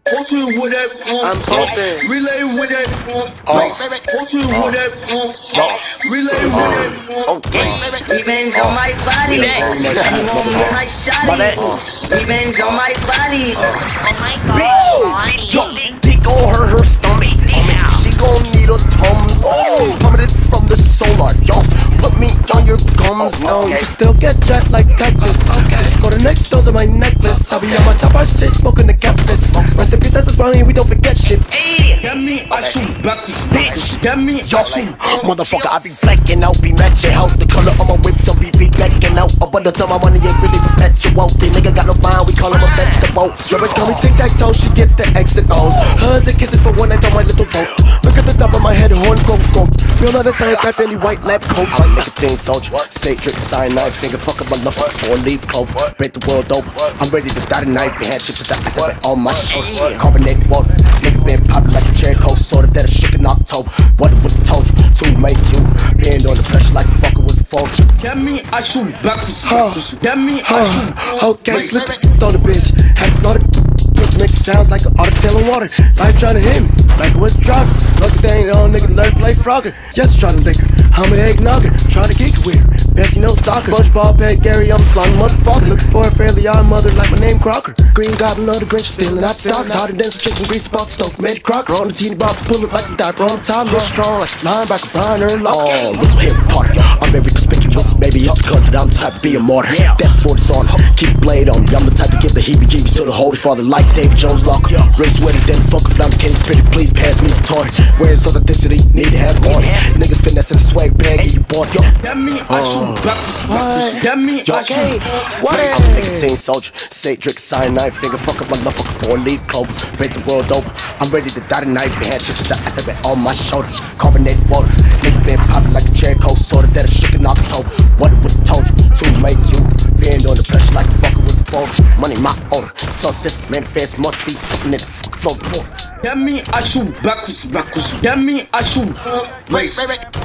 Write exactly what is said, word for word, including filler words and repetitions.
Posting with that. I'm posting. Relay with that. Posting with that. Relay with that. Okay. Revenge on my body. You want me like shawty. Revenge on my body. Oh my god, Bitch, yo, dick on her, her stomach. She gon' need a Tums. Plummeted from the solar, yo. Put me on your gums. No, you still get jet like cactus. Just go to next, those are my necklace. I'll be on my top bar shit, smoking the catfish. Rest in peace, that's funny, we don't forget shit. Get me, I shoot back. Bitch, Get me, yo, I shoot. motherfucker, I be blacking out, be matching out. The color of my whip, so we be blacking out. A bundle to my money ain't really perpetual. The nigga got no spine, we call him a vegetable. Never call me tic-tac-toe, she get the X and O's. Hugs and kisses for one night on my little boat. Look at the top of my head, horn go go. Real other science, got any white lab coat. Like nicotine soldier, Satrix, cyanide, finger fuck up my love, four leaf clover. Break the world over, I'm ready to die tonight. We had shit to die, I said it on my shoulders. Carbonated water, nigga been popping like a cherry coke. Sorta that I shook in October. What would have told you to make you bend on the pressure like a fucker was a vulture. Get me, I shoot back. Get me, I shoot. Okay, slip it on the bitch. Had to slaughter. This make sounds like an otter tail of water. Life tryna hit me, like it was a drugger. Lucky thing, old nigga learn to play Frogger. Yes, tryna lick her. I'm a eggnogger, tryna geek with her. Bessie no soccer. Bunchball pet Gary, I'm a slimy motherfucker. Looking for a fairly odd mother like my name Crocker. Green Goblin of the Grinch, stealing out stocks. Harder than some chicken grease, pop stove, made Crocker. On the teeny bop, pull it like a diaper on the top. Look strong like a linebacker, Brian Urlacher. Oh, what's hip party? I'm very conspicuous, baby, up because I'm the type to be a martyr. Death for the on, keep the blade on me. I'm the type to give the heebie-jeebies to the holy father like David Jones Locker. Race with it, then fuck if I'm kidding pretty, please pass me the torch. Where's authenticity? Need to have more. Niggas finesse in the swag bag and you bought yo. Get me, I shoot back. Get me, I shoot. What is nicotine soldier, Satrix, cyanide, finger fuck up my motherfucker, four leaf clover. Break the world over, I'm ready to die tonight. We had shit to die, I said it on my shoulders. Carbonated water, nigga been popping like a cherry coke. Sorta that I shook in October. What would have told you to make you bend on the pressure like a fucker was a vulture. Money my owner, success manifest must be something in the fucking flow. Get me, I shoot back. Get me, I shoot. Race.